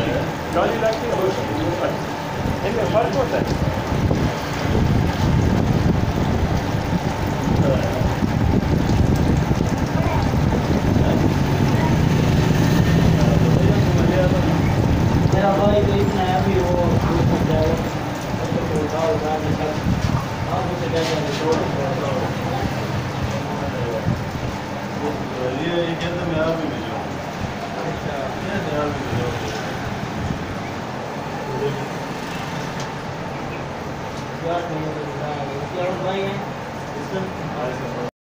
Lolly लगती है इनमें फर्क होता है। मेरा भाई तो इतना है अभी वो होगा आप उसे क्या ये कहते मैं आप ही भेजो। अच्छा ये आप ही भेजो। यार भाई है इसमें